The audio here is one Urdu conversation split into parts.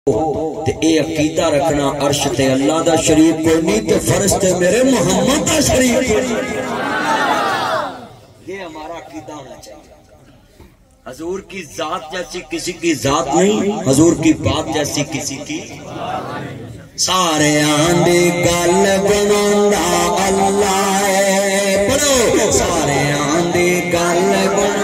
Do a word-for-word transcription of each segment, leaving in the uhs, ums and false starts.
تے اے عقیدہ رکھنا عرش تے اللہ دا شریک کوئی نہیں تے فرشتے میرے محمد دا شریک کوئی نہیں. یہ ہمارا عقیدہ ہونا چاہیے. حضور کی ذات جیسی کسی کی ذات نہیں، حضور کی بات جیسی کسی کی. سارے آندے گل بنانا اللہ ہے، پڑھو سارے آندے گل بنانا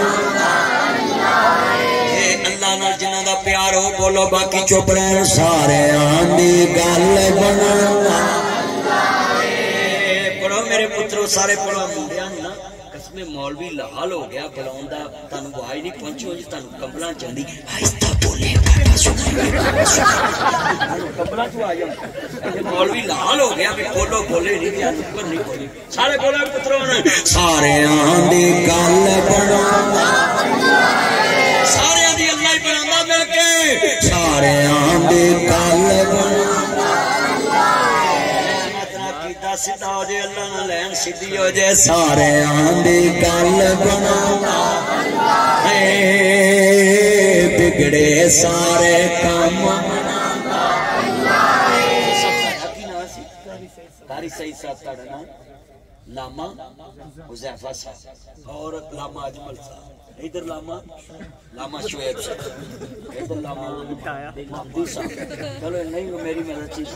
جنہ دا پیار ہو بولو باقی چپ رہے. سارے آندی گل بنانا پڑھو میرے پترو سارے پڑھو. منڈیا نا قسم مولوی لحال ہو گیا بلاؤں دا تانوں آواز نہیں پہنچی ہو جی تانوں کمبلاں چاہندی آہستہ بولے کمبلاں تو آ جاؤ. مولوی لحال ہو گیا بھی بولو بولے نہیں دیا اوپر نہیں بولے. سارے بولو پترو سارے آندی گل بنانا سارے آندی اللہ ہی بنانا مل کے سارے آندی گل بنانا سیدھا ہو جائے اللہ نہ لین سیدھی ہو جائے. سارے آندی گل بنانا بگڑے سارے کام قاری سعید صاحب تاڑا نام لاما حذیفہ صاحب اور لاما اجمل صاحب. ادھر لاما لاما شعیب صاحب ادھر لاما محمدی صاحب. چلو نہیں وہ میری مدد چیز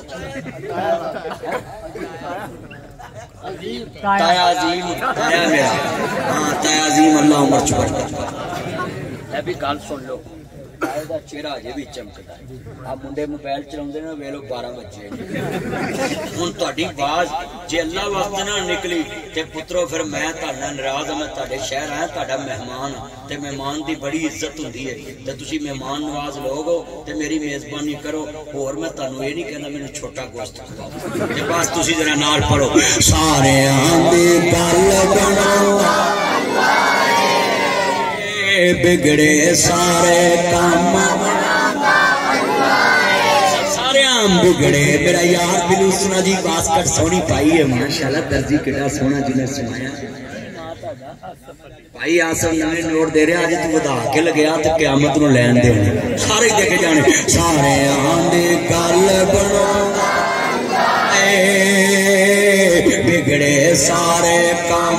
تایا عظیم تایا میرا ہاں تایا عظیم اللہ عمر چکر کرتا ہے بھی گال سن لو. تایا دا چہرہ اجے بھی چمکدا ہے. آپ منڈے موبائل چلاوندے نے ویلو بارہ بجے ہن تہاڈی آواز جے اللہ واسطے نہ نکلی تے پترو پھر میں تہاڈا ناراض ہاں. میں تہاڈے شہر آیا تہاڈا مہمان تے مہمان دی بڑی عزت ہوندی ہے تے تسی مہمان نواز لوگ ہو تے میری میزبانی کرو. اور میں تانوں اے نہیں کہنا مینوں چھوٹا گوشت کھواؤ تے بس تسی ذرا نال پڑھو. سارے آندی گل بنانا بگڑے سارے کام سارے آم بگڑے. میرا یار بلو سنا جی باسکٹ سونی پائی ہے ماشاءاللہ. درزی کڑا سونا جنہیں سنایا بھائی آسم نویں نوٹ دے رہے آج تو بدا کے لگیا تو قیامت نو لین دے سارے دیکھے جانے. سارے آندے گل بنانا بگڑے سارے کام.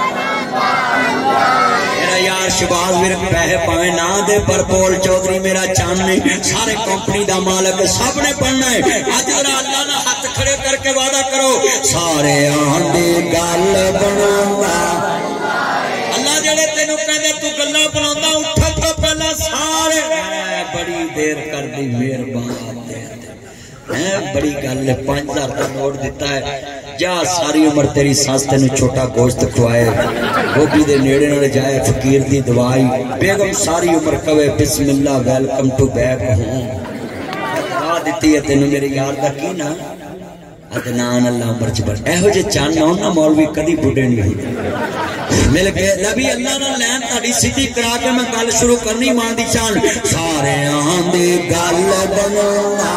یار شباز میرے پیسے پاوے نہ دے پر پول چودھری میرا چان نہیں. سارے کمپنی دا مالک سب نے پڑھنا ہے. اج ذرا اللہ نہ ہاتھ کھڑے کر کے وعدہ کرو سارے آندی گل بنانا. اللہ جڑے تینوں کہندے تو گلاں بناوندا اٹھ تو پہلا سارے بڑی دیر کر دی مہربان دیر بڑی گل ہے. پانچ ہزار کا نوٹ دیتا ہے جا ساری عمر تیری ساس تینو چھوٹا گوشت کھوائے گوبھی دے نیڑے نہ جائے فقیر دی دوائی بیگم ساری عمر کہے بسم اللہ ویلکم ٹو بیک ہوم. دعا دیتی ہے تینو میرے یار دا کی نا عدنان اللہ مرچ بڑھ ایہو جے چان نہ ہونا مولوی کدی بڑھے نہیں ہوئی مل کے نبی اللہ نہ لین تاڑی سیدھی کرا کے میں گل شروع کرنی مان دی چان. سارے آندے گل بنانا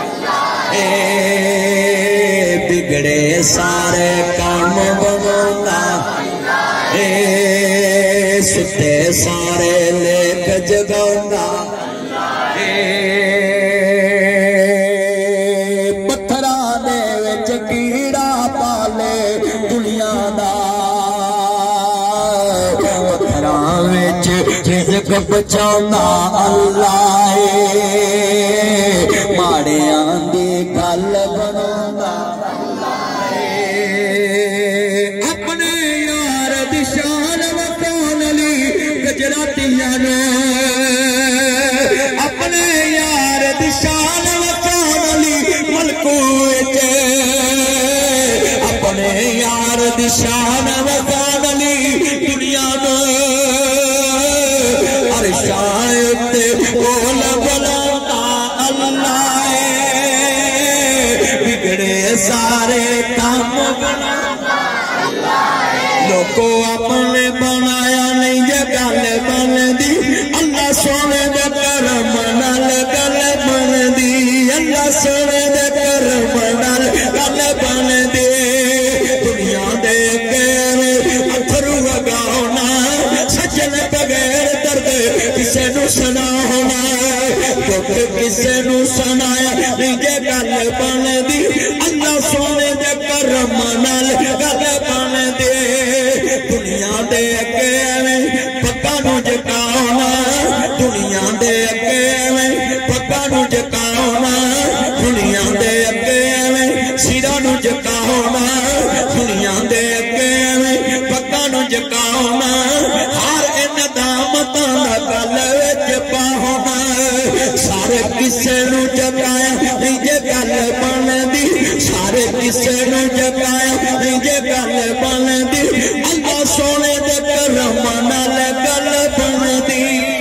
بگڑے سارے کام بنانا ستے سارے لیک جگانا. پتھرا دے وچ کیڑا پالے دنیا دا پتھرا وچ رزق بچاؤنا اللہ ماڑیاں دی گل بنانا. اپنے یار دی شان وکھاون لئی گجراتیاں نے اپنے یار دی شان وکھاون لئی ملکوں وچ اپنے یار دی شان وکھاون لئی دنیا نو عرشاں تے بول بلانا اللہ بگڑے سارے کام بنانا. لوگوں اپنے بنایا نہیں جے گل بن دی اللہ سونے دے کرم نال گل بن دی. اللہ سونے دے کرم نال گل بن دی. دنیا دے غیر اتھرو وگاؤنا سجن بغیر درد کسے نو سنا ہونا دکھ کسے کسے نو سنایا نہیں جے گل بن دی اللہ سونے دے کرم نال گل بن دے دنیا دے اگے ایویں پکا نو جکاؤنا دنیا دے اگے ایویں پکا نو جکاؤنا دنیا دے اگے ایویں سیرا نو جکاؤنا دنیا دے اگے ایویں پکا نو جکاؤنا ہر ندامتاں دا گل وچ پاؤنا سارے کسے نو جگایا نہیں جے گل بن دی سارے کسے نو جگایا نہیں جے گل بن دی اللہ سونے دے کرم نال گل بن دی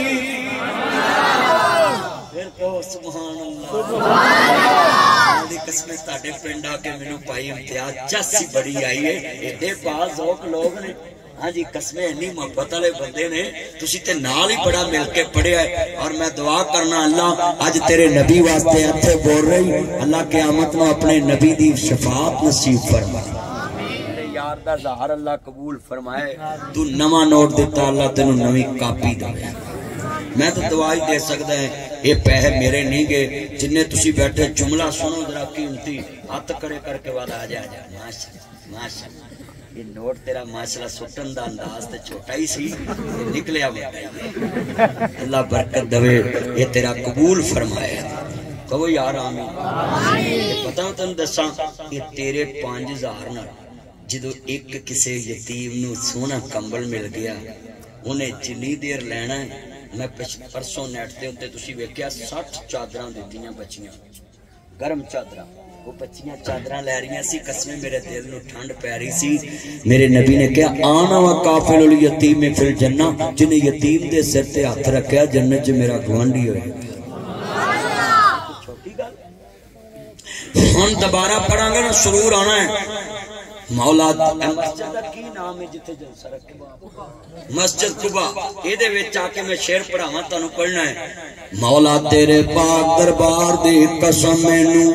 پھر کہو سبحان اللہ دی قسمیں تاڑے پنڈ آ کے مینوں پائی امتیاز جاسی بڑی آئی ہے ایڈے باز ذوق لوگ نے ہاں جی قسمیں انی محبت والے بندے نے تسی تے نال ہی بڑا مل کے پڑھیا ہے اور میں دعا کرنا اللہ اج تیرے نبی واسطے ہتھے بول رہی اللہ قیامت نو اپنے نبی دی شفاعت نصیب فرمائے میرے یار دا ظاہر اللہ قبول فرمائے تو نواں نوٹ دیتا اللہ تینوں نویں کاپی دے میں تو دعا ہی دے سکدا ہے یہ پیسے میرے نہیں گئے جنہیں تسی بیٹھے جملہ سنو ذرا قیمتی ہاتھ کھڑے کر کے بعد آ جا جا ماشاءاللہ ماشاءاللہ یہ نوٹ تیرا ماشاءاللہ سٹن دا انداز تے چھوٹا ہی سی نکلیا بڑا اللہ برکت دے یہ تیرا قبول فرمائے کہو یار آمین پتہ تن دساں یہ تیرے پانچ ہزار نال جدو ایک کسے یتیم نو سونا کمبل مل گیا انہیں جنی دیر لینا ہے میں پرسوں نیٹ تے ہوتے تسی ویکھیا ساٹھ چادراں دتیاں بچیاں گرم چادراں وہ بچیاں چادراں لے رہی سی قسمیں میرے دل نو ٹھنڈ پی رہی سی میرے نبی نے کہا آنا و کافل الیتیم فی الجنہ جنہیں یتیم دے سر تے ہاتھ رکھیا جنت جو میرا گوانڈی ہوئے چھوٹی گل ہن دوبارہ پڑھاں گا نا سرور آنا ہے مولا مسجد کی نام ہے جتھے جلسہ رکھے مسجد قبا اے دے وچ آ کے میں شعر پڑھاواں تانوں پڑھنا ہے مولا تیرے پاک دربار دی قسم مینوں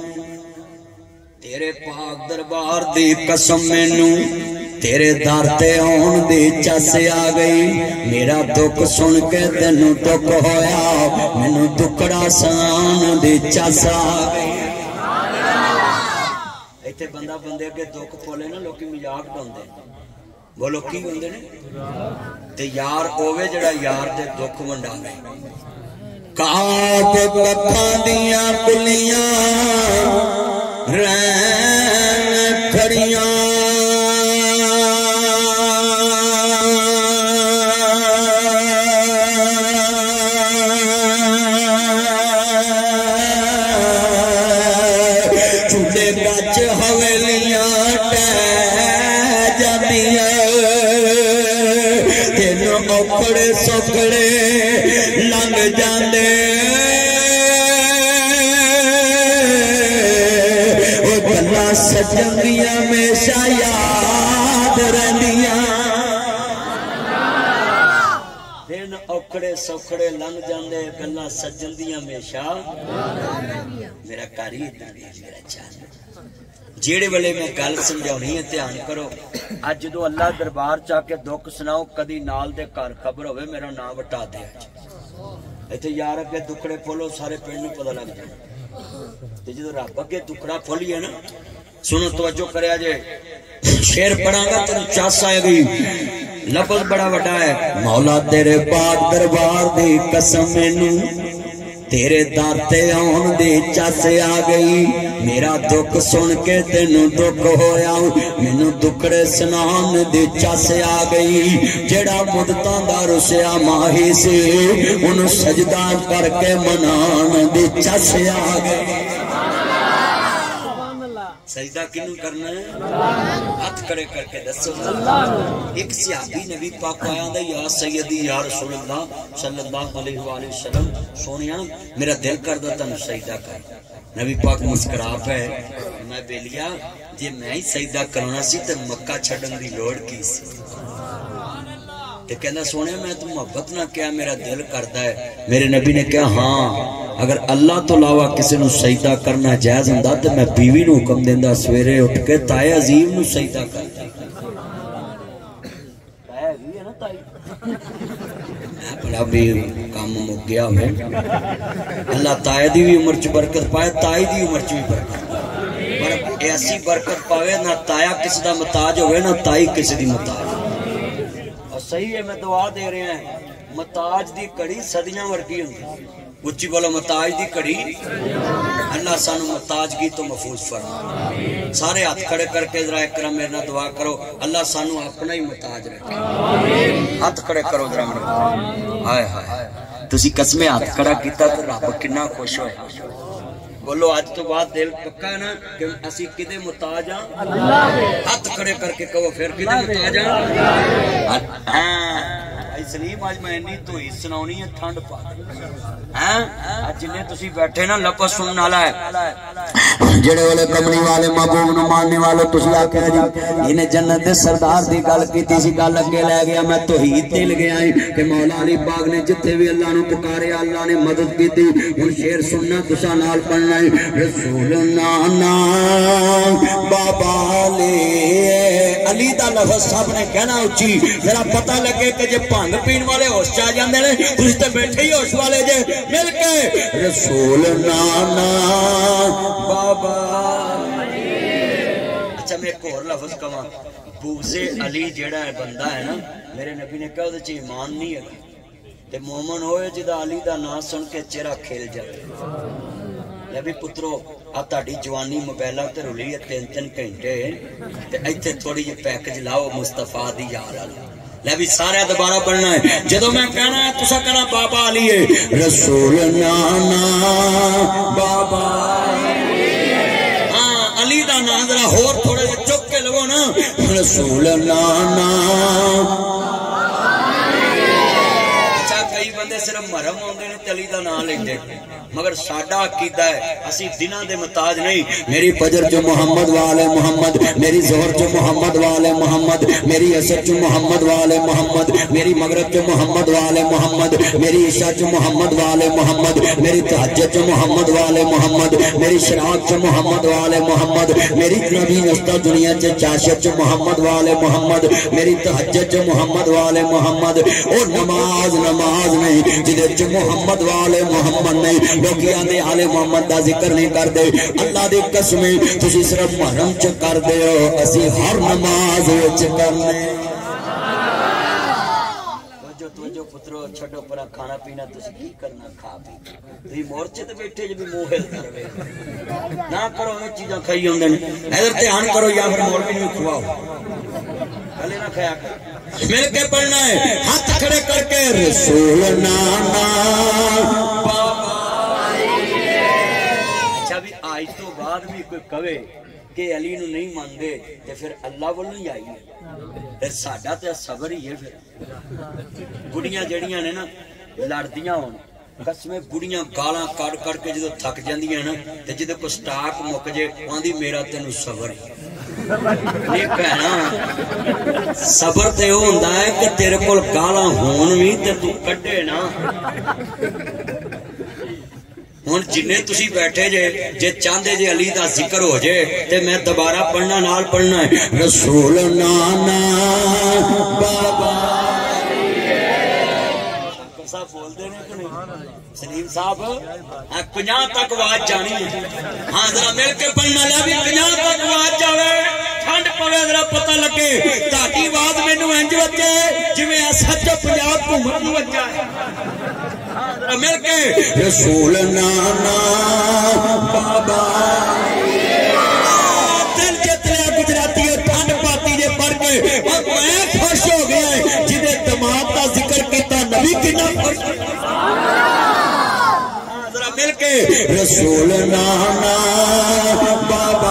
تیرے پاک دربار دی قسم مینوں تیرے در تے آن دی چس آ گئی میرا دکھ سن کے تینوں دکھ ہویا مینوں دکڑا سان دی چس آ گئی ایتھے بندہ بندے اگے دکھ کھولے نا لوکی مذاق ڈاندے بولو کی ہوندے نے تے یار اوے جڑا یار دے دکھ ونڈاوے کاٹ ککھاں دیاں کلیاں رین کھڑیاں چولے گچ حویلیاں ٹہ جاندیاں دن اوکھڑے سوکھڑے لنگ جاندے سجن دیاں ہمیشہ یاد رہندیاں دن اوکھڑے سوکھڑے لنگ جاندے گلاں سجن دیاں ہمیشہ میرا کاری اتنا نہیں میرا چاند جیڑے والے میں گل سمجھاونی ہے دھیان کرو اج جدوں اللہ دربار چا کے دکھ سناؤ کدی نال دے گھر خبر ہوے میرا نام وٹا دے ایتھے یار اگے دکڑے پھولو سارے پنڈ نوں پتہ لگ جائے تے جدوں رب اگے دکڑا کھولیے نا سنو توجہ کریا جے شعر پڑھاں گا تینوں چاس آئے گی لفظ بڑا وڈا ہے مولا تیرے پاک دربار دی قسم مینوں تیرے در تے آن دی چس آ گئی میرا دکھ سن کے تینوں دکھ ہویا مینوں دکڑے سنان دی چس آ گئی جڑا مدتاں دا رسیا ماہی سی انہوں سجدہ کر کے منان دی چس آ گئی سجدہ کنوں کرنا ہے ہاتھ کھڑے کر کے دسو ایک صحابی نبی پاک آیا دا یا سیدی یا رسول اللہ صلی اللہ علیہ وآلہ وسلم سونیا میرا دل کردہ تنو سجدہ کر نبی پاک مسکرا پہ میں بیلیا جے میں ہی سجدہ کرنا سی تے مکہ چھڑن دی لوڑ کی سی تے کہنا سونے میں تو محبت نہ کیا میرا دل کرتا ہے میرے نبی نے کہا ہاں اگر اللہ تو علاوہ کسی نو سجدہ کرنا جائز ہوندا تے میں بیوی نو حکم دیندا سویرے اٹھ کے تائے عظیم نو سجدہ کرتا تائے عظیم ہے نا تائے میں بڑا بھی کام گیا ہوئے اللہ تائے دی بھی عمر چ برکت پائے تائی دی عمر چ بھی برکت پر ایسی برکت پاوے نہ تایا کسی دا محتاج ہوئے نہ تائی کسی دی محتاج اور صحیح ہے میں دعا دے رہے ہیں محتاج دی کڑی صدیاں ورگی ہوندی اچھی بولو محتاج دی کڑی اللہ سانو محتاجگی تو محفوظ فرما سارے ہاتھ کھڑے کر کے ذرا اکرم میرے نال دعا کرو اللہ سانو اپنا ہی محتاج رکھے ہاتھ کھڑے کرو ذرا میرے ہائے ہائے تسی قسمیں ہاتھ کھڑا کیتا تو رب کتنا خوش ہویا بولو آج تو بعد دل پکا ہے نا کہ اسی کدے محتاج ہاں ہاتھ کھڑے کر کے کہو پھر کدے محتاج ہاں سلیم آج میں نہیں تو ہی سناؤنی ہے ٹھنڈ پا جنہیں تسی بیٹھے نا لپس سننا والا ہے جڑے والے کملی والے محبوب نو ماننے والے تسی آکھے جی انہیں جنت دے سردار دی گل کیتی سی گل اگے لے گیا میں توحید تے لگے آئی کہ مولا علی باغ نے جتھے بھی اللہ نو پکارے اللہ نے مدد کیتی ہن شعر سننا تساں نال پڑھنا ہے رسول نانا بابا لے علی دا لفظ سب نے کہنا اچھی ذرا پتہ لگے کہ جے بھنگ پین والے ہوش چ آ جاندے نے تسی تے بیٹھے ہی ہوش والے جے مل کے رسول نانا بابا اچھا میں ایک اور لفظ کہاں بغض علی جیڑا ہے بندہ ہے نا میرے نبی نے کہا وہ ایمان نہیں ہے تے مومن ہوئے جدا علی دا نام سن کے چہرہ کھیل جائے بھی پترو آ تہاڈی جوانی موبائل تے رلی ہے تین تین گھنٹے تے ایتھے تھوڑی جی پیکج لاؤ مصطفیٰ دی یاد والا لے بھی سارے دوبارہ پڑھنا ہے جدو میں کہنا ہے تسا کہنا بابا علی ہے رسول نانا بابا ہاں علی دا نام ذرا ہور تھوڑے سے چک کے لگو نا رسول نانا اچھا کئی بندے صرف مرم ہوندے نے علی دا نام لیندے مگر ساڈا عقیدہ ہے اسی دنوں دے محتاج نہیں میری فجر جو محمد والے محمد میری ظہر جو محمد والے محمد میری عصر جو محمد والے محمد میری مغرب جو محمد والے محمد میری عشاء جو محمد والے محمد میری تہجد جو محمد والے محمد میری شراق جو محمد والے محمد میری نبی نستا دنیا چ چاشت جو محمد والے محمد میری تہجد جو محمد والے محمد اور نماز نماز نہیں جدے چ محمد والے محمد نہیں لوگی آنے آلے محمد دا ذکر نہیں کر دے اللہ دی قسمیں تسی صرف محرم چ کر دے ہو اسی ہر نماز وچ کرنے توجہ توجہ پترو چھڈو پرا کھانا پینا تسی کی کرنا کھا پی تسی مورچے تے بیٹھے جب منہ ہل کر وے نہ کرو وہ چیزاں کھائی ہوندے نے ادھر دھیان کرو یا پھر مولوی نوں کھواؤ گلے نہ کھایا کر مل کے پڑھنا ہے ہاتھ کھڑے کر کے رسول نانا بابا آج تو بعد بھی کوئی کہے کہ علی نو نہیں ماندے تے پھر اللہ ول نہیں آئی پھر ساڈا تے صبر ہی ہے پھر بڑیاں جڑیاں نے نا لڑدیاں ہون قسمیں بڑیاں گالاں کڑ کڑ کے جدوں تھک جاندیاں نا تے جدے کو سٹاک مک جے آندی میرا تینوں صبر ہے نہیں کہنا صبر تے او ہوندا ہے کہ تیرے کول گالاں ہون وی تے تو کڈے نا ہن جنے تسی بیٹھے جے جے چاندے جے علی دا ذکر ہو جے تے میں دوبارہ پڑھنا نال پڑھنا ہے رسول نانا بابا صاحب بول دے نے کہ نہیں سلیم صاحب پنجاہ تک آواز جانی ہے ہاں ذرا مل کے پڑھنا لے بھی پنجاہ تک آواز جاوے ٹھنڈ پوے ذرا پتہ لگے تہاڈی آواز مینوں انج وجے جویں سچ پنجاب گھومن نوں وجا ہے مل کے رسول نانا بابا دل جتنے گجراتی ٹھنڈ پاتی جے پڑھ کے اور میں خوش ہو گیا جنہیں دماغ کا ذکر کیتا نبی کنا خوش ذرا مل کے رسول نانا بابا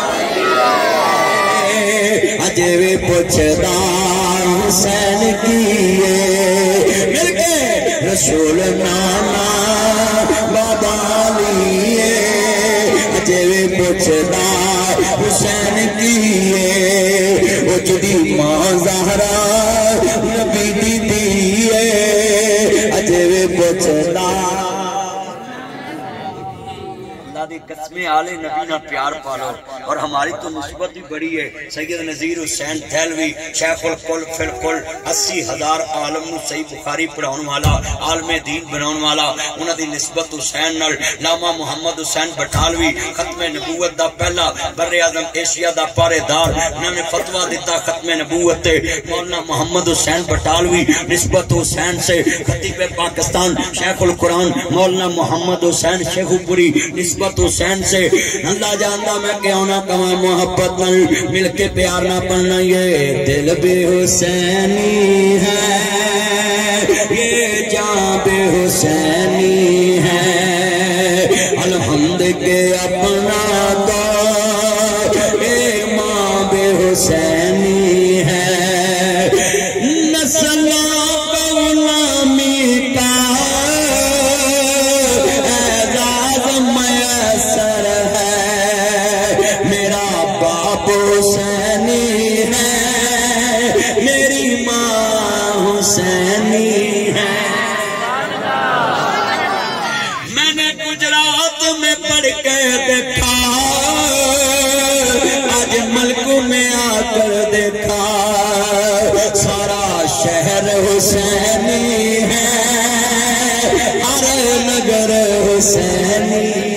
اجے بھی پوچھدا حسین کیے مل کے رسول نانا بابا لیے اجے بھی پوچھدا حسین کیے او جدی ماں زہرا نبی دی دیے اجے بھی پوچھدا اللہ دی قسمیں آلے نبی نہ پیار پالو. اور ہماری تو نسبت بھی بڑی ہے. سید نذیر حسین دہلوی شیخ الکل فی الکل اسی ہزار عالم نو صحیح بخاری پڑھاؤن والا عالم دین بناؤن والا انہاں دی نسبت حسین نال. لاما محمد حسین بٹالوی ختم نبوت دا پہلا بر اعظم ایشیا دا پارے دار انہوں نے فتویٰ دیتا ختم نبوت. مولانا محمد حسین بٹالوی نسبت حسین سے. خطیب پاکستان شیخ القرآن مولانا محمد حسین شیخو پوری نسبت حسین سے. اللہ جانتا میں کیوں نہ کہاں محبت نہ مل کے پیار نہ پڑھنا. یہ دل بھی حسینی ہے یہ جان بھی حسینی ہے. الحمد کے اپنا دور اے ماں بے حسینی ہے. نسلوں کو غلامی کا اعزاز میسر ہے. میرا باپ حسینی ہے میری ماں حسینی ہے. میں نے گجرات میں پڑھ کے دیکھا آج ملک میں آ کر دیکھا سارا شہر حسینی ہے ہر نگر حسینی ہے.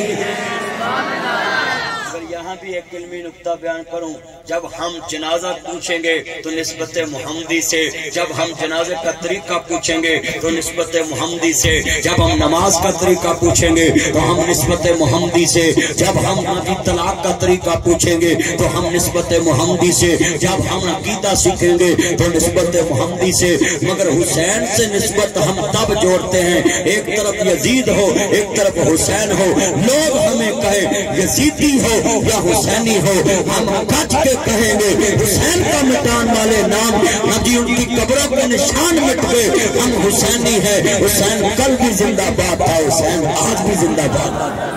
اگر یہاں بھی ایک علمی نکتہ بیان کروں, جب ہم جنازہ پوچھیں گے تو نسبت محمدی سے, جب ہم جنازے کا طریقہ پوچھیں گے تو نسبت محمدی سے, جب ہم نماز کا طریقہ پوچھیں گے تو ہم نسبت محمدی سے, جب ہم نبی طلاق کا طریقہ پوچھیں گے تو ہم نسبت محمدی سے, جب ہم عقیدہ سیکھیں گے تو نسبت محمدی سے. مگر حسین سے نسبت ہم تب جوڑتے ہیں ایک طرف یزید ہو ایک طرف حسین ہو. لوگ ہمیں کہیں یزیدی ہو یا حسینی ہو, ہم کٹ کے کہیں گے حسین کا مٹان والے نام نبی ان کی قبروں کے نشان مٹ گئے, ہم حسینی ہے. حسین کل بھی زندہ باد تھا, حسین آج بھی زندہ باد.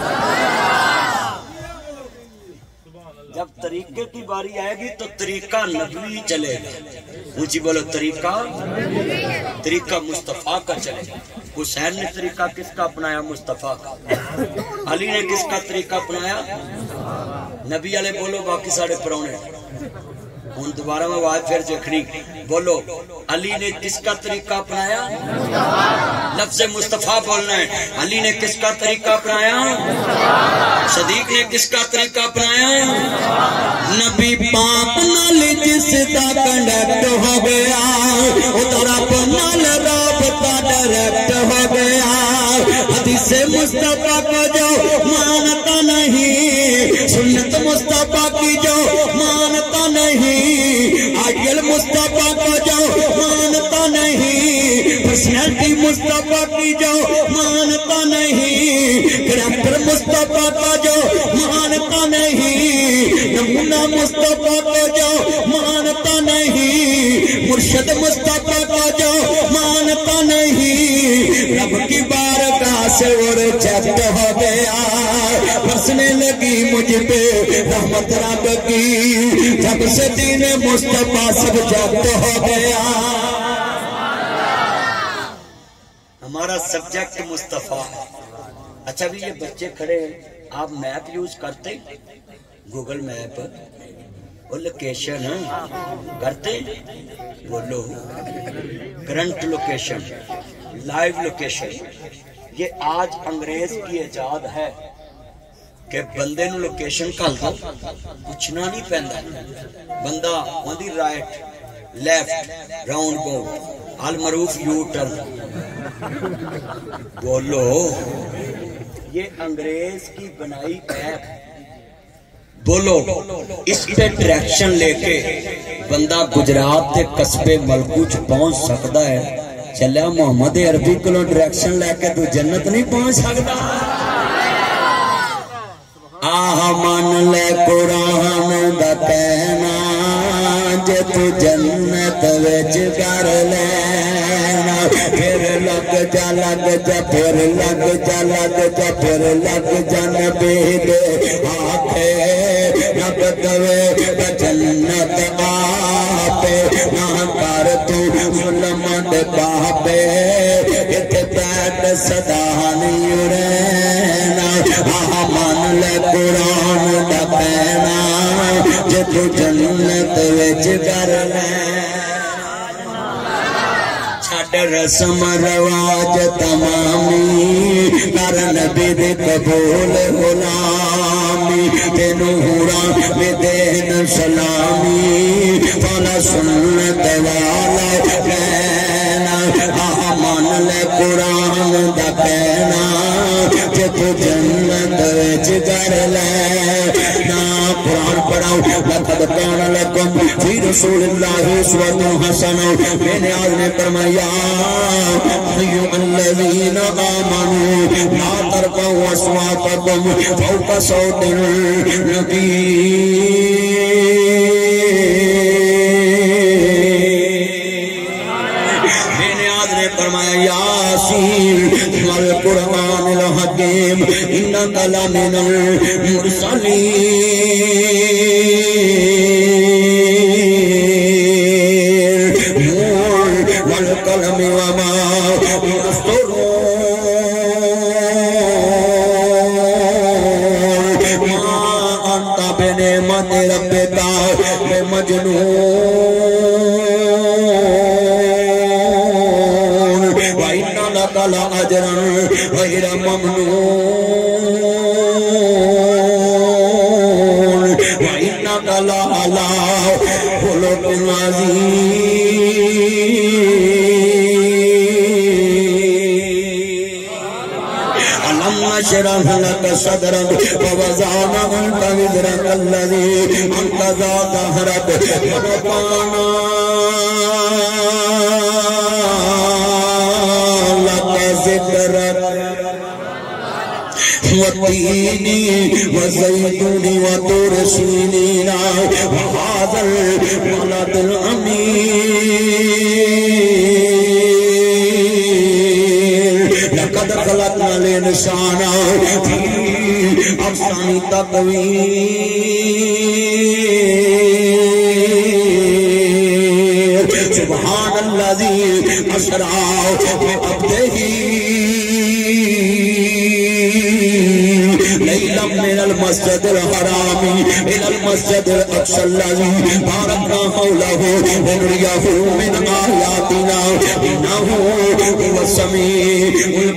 جب طریقے کی باری آئے گی تو طریقہ نبوی چلے گا. اونچی بولو طریقہ طریقہ مصطفیٰ کا چلے گا. حسین نے طریقہ کس کا اپنایا؟ مصطفیٰ کا. علی نے کس کا طریقہ اپنایا؟ نبی علیہ. بولو باقی ساڑھے پرونے ہوں دوبارہ میں آواز پھر دیکھنی. بولو علی نے کس کا طریقہ اپنایا؟ لفظ مصطفیٰ بولنا ہے. علی نے کس کا طریقہ اپنایا؟ صدیق نے کس کا طریقہ اپنایا؟ نبی پاک نال جس دا کنڈکٹ ہو گیا ادھر اپنا رابطہ ڈائریکٹ ہو گیا. حدیث مصطفیٰ کو جو مانتا نہیں, سنت مصطفیٰ کی جو مانتا نہیں, آئیل مصطفیٰ کو جو مانتا نہیں, پرسنالٹی مصطفیٰ کی جو مانتا نہیں, کریکٹر مصطفیٰ کا جو مانتا نہیں, نمونہ مصطفیٰ کو جو مانتا نہیں, مرشد مصطفیٰ کا جو مانتا نہیں, رب کی بارگاہ سے وہ ریجیکٹ ہو گیا. برسنے لگی مجھ پہ رحمت رب کی, جب سے دین مصطفیٰ سبجیکٹ ہو گیا. ہمارا سبجیکٹ مصطفیٰ. اچھا بھی یہ بچے کھڑے ہیں, آپ میپ یوز کرتے گوگل میپ اور لوکیشن کرتے؟ بولو کرنٹ لوکیشن لائیو لوکیشن. یہ آج انگریز کی ایجاد ہے کہ بندے نو لوکیشن کل دو پوچھنا نہیں پہندا. بندہ on the right left round بو المعروف یو ٹرن. بولو یہ انگریز کی بنائی ایپ. بولو اس پہ ڈائریکشن لے کے بندہ گجرات کے قصبے ملکوچ پہنچ سکتا ہے. چلیا محمد عربی کو ڈائریکشن لے کے تو جنت نہیں پہنچ سکتا. آہ من لے قرآن دا کہنا جے تو جنت وچ کر لینا. پھر لگ جا لگ جا پھر لگ جا لگ جا پھر لگ جا نبی دے آکھے لگ دوے جنت آپے نہ کر تو ظلم دے باپے ات بیٹھ صدا نہیں رہنا. آہ من لے قرآن دا کہنا جے تو جنت وچ کر لے چھڈ رسم رواج تمامی کر نبی دے قبول غلامی تینوں حوراں میں دین سلامی فلا سنت والا کہنا آہ من لے قرآن دا کہنا جے تو جنت وچ کر لے نا قرآن پڑھاؤ لقد کان لکم فی رسول اللہ اسوۃ حسنہ میرے آج نے فرمایا ایھا الذین آمنوا لا ترفعوا اصواتکم فوق صوت النبی فرمایا یاسین والقرآن الحکیم انک لمن المرسلین نور والقلم وما یسطرون ما انت بنعمت ربک بمجنون لأجرا غير ممنون وإنك لعلى خلق عظيم ألم نشرح لك صدرك ووضعنا عنك وزرك الذي أنقض ظهرك ورفعنا ذكرك والتين والزيتون وطور سينين وهذا البلد الأمين لقد خلقنا الإنسان في أحسن تقويم سبحان الذي أسرى بعبده ليلا من المسجد الحرام إلى المسجد الأقصى الذي باركنا حوله لنريه من آياتنا إنه هو السميع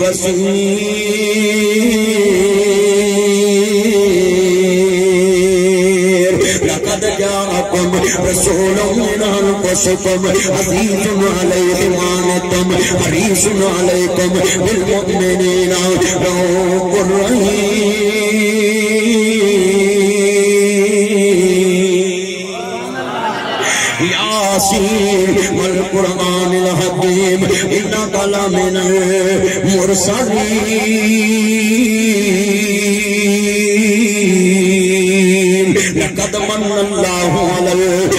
البصير لقد جاءكم رسول من أنفسكم عزيز عليه ما عنتم حريص عليكم بالمؤمنين رؤوف رحيم ياسين والقرآن الحكيم إنك لمن المرسلين لقد من الله على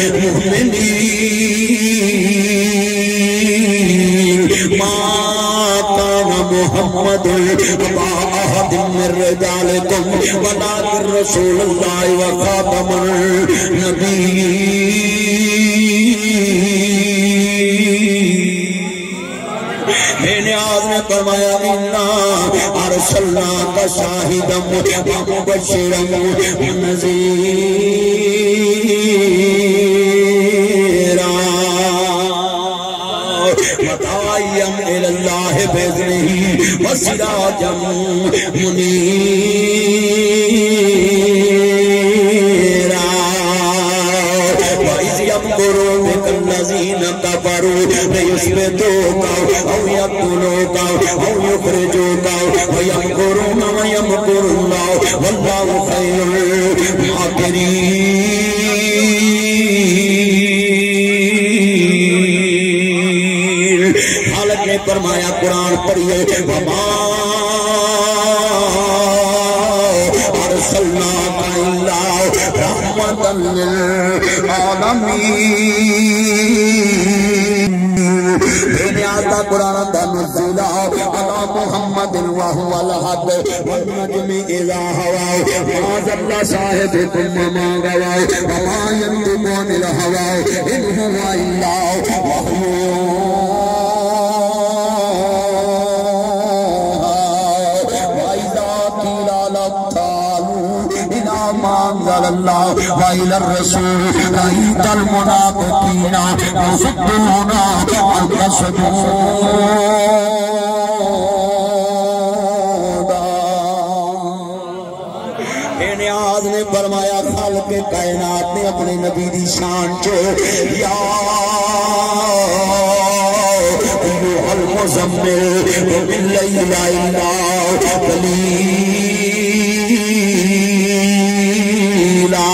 المؤمنين ما كان محمد أبا أحد من رجالكم ولكن رسول الله وخاتم النبيين میں نے آج نے فرمایا اِنَّا أَرْسَلْنَاكَ شَاهِدًا وَمُبَشِّرًا وَنَذِيرًا وَدَاعِيًا إِلَى اللَّهِ بِإِذْنِهِ وَسِرَاجًا مُنِيرًا وَإِذْ يَمْكُرُ بِكَ الَّذِينَ كَفَرُوا لِيُثْبِتُوكَ أَوْ يَقْتُلُوكَ أَوْ يُخْرِجُوكَ وَيَمْكُرُونَ وَيَمْكُرُ اللَّهُ وَاللَّهُ خَيْرُ الْمَاكِرِينَ خالق نے فرمایا قرآن پڑھیے وَمَا أَرْسَلْنَاكَ إِلَّا رَحْمَةً لِلْعَالَمِينَ بے آتا قرآن دا نزولہ علی محمد وہو الحق والنجم اذا ہواؤ ماذ اللہ صاحبکم وما غواؤ وما ينطقون الہواؤ ان هو الا وحی وَإِذَا قِيلَ لَهُمْ تَعَالَوْا إلا ما أنزل الله وإلى الرسول رأيت المنافقين يصدون عنك صدودا نیاز نے فرمایا خالق کائنات نے اپنے نبی دی شان چ یا ایھا المزمل باللیل الا قلیلا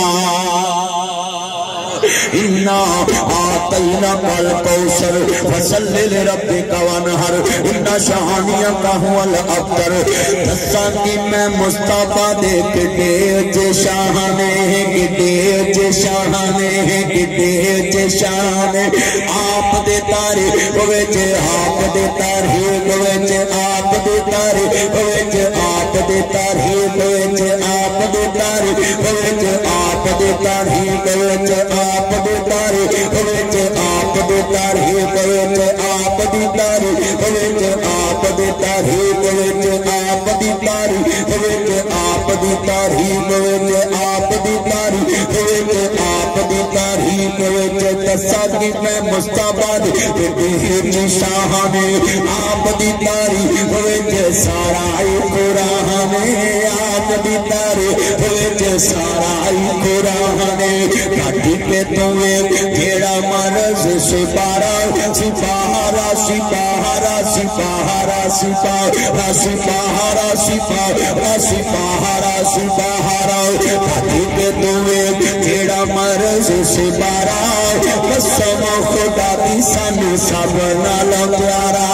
انا آتیناک الکوثر فصل لربک وانحر ان شانئک هو الابتر دساں کہ میں مصطفیٰ دے کڈے چ شانے کڈے چ شانے کڈے چ شان آپ دے تاریخ وچ آپ دے تاریخ وچ آپ دے تاریخ وچ آپ دے تاریخ وچ آپ دے تاریخ وچ آپ دے تاریخ وچ آپ دے تاریخ وچ آپ دے تاریخ وچ آپ دی تاریخ وچ آپ دے تاریخ وچ آپ دی تاریخ وچ آپ دی تاریخ وچ آپ دی تاریخ وچ آپ دی تاریخ وچ دساں کہ میں مصطفیٰ دے دی شان آپ دی تاریخ وچ سارا قرآن آپ دی تاریخ وچ سارا قرآن گھاٹی پہ تمہیں جیڑا مرض سپارا سپارا سپارا سپارا سپارا سپارا سپارا سپارا سپارا گھاٹی پہ تمہیں جیڑا مرض سپارا قسم خدا دی سانو سب نال پیارا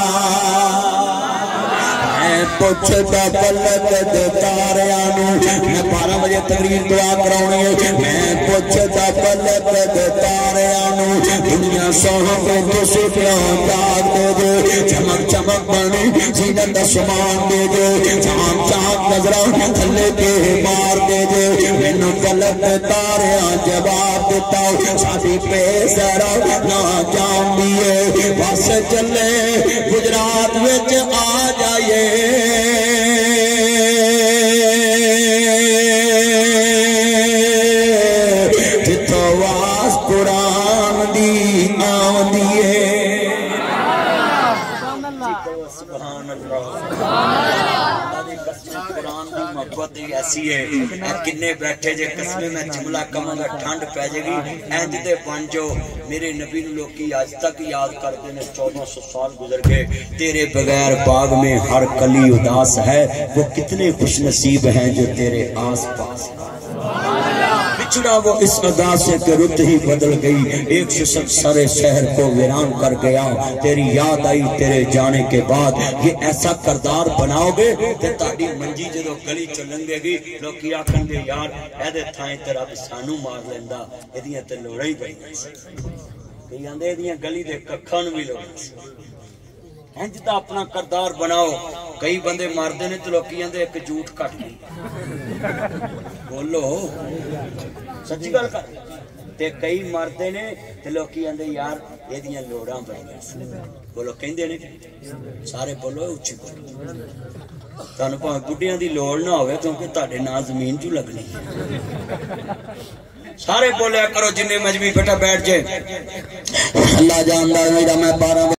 پوچھتا پلک دے تاریانو میں بارہ بجے تقریر دعا کراؤنی ہے میں پوچھتا پلک دے تاریانو دنیا سوہاں پہ تو سپیاں داد دے دے چمک چمک بانی زینت اسمان دے دے چاند چاند نظران تھلے کے مار دے دے مینو پلک دے تاریاں جواب دیتا ساتھی پہ ذرا نہ جان دیے بس چلے گجرات وچ آ جائیے جتھو واس قرآن دی آمدی ہے سبحان اللہ قرآن دی محبت ایسی ہے کنے بیٹھے جے قسمے میں جملہ کماں گا ٹھنڈ پہ جے گی اینج دے بن جو میرے نبی لوکی آج تک یاد کرتے ہیں چودہ سو سال گزر گئے تیرے بغیر باغ میں ہر کلی اداس ہے وہ کتنے خوش نصیب ہیں جو تیرے آس پاس بچڑا وہ اس ادا سے کہ رت ہی بدل گئی ایک شسک سارے شہر کو ویران کر گیا تیری یاد آئی تیرے جانے کے بعد یہ ایسا کردار بناؤ گے کہ تاڑی منجی جدو گلی چو لنگے گی لوگ کیا کھنگے یار ایدے تھائیں تیرا بسانو مار لیندہ ایدیاں تے لوڑائی بھائی کہ یاندے ایدیاں گلی دے ککھان بھی لوڑائی ہنجتا اپنا کردار بناؤ کئی بندے مار دینے تو لوگ کیا دے ایک جھوٹ کٹ گئی بولو سچی گل کر تے کئی مردے نے تے لوگ کیا دے یار یہ دیاں لوڑاں بڑی بولو کہیں دے نہیں سارے بولو اچھی بولو تانو پاہم بڑھیاں دی لوڑ نہ ہوئے کیونکہ تاڑے نا زمین جو لگنی سارے بولے کرو جنہیں مجمعی پٹا بیٹھ جائے اللہ جاندہ میرا میں بارہ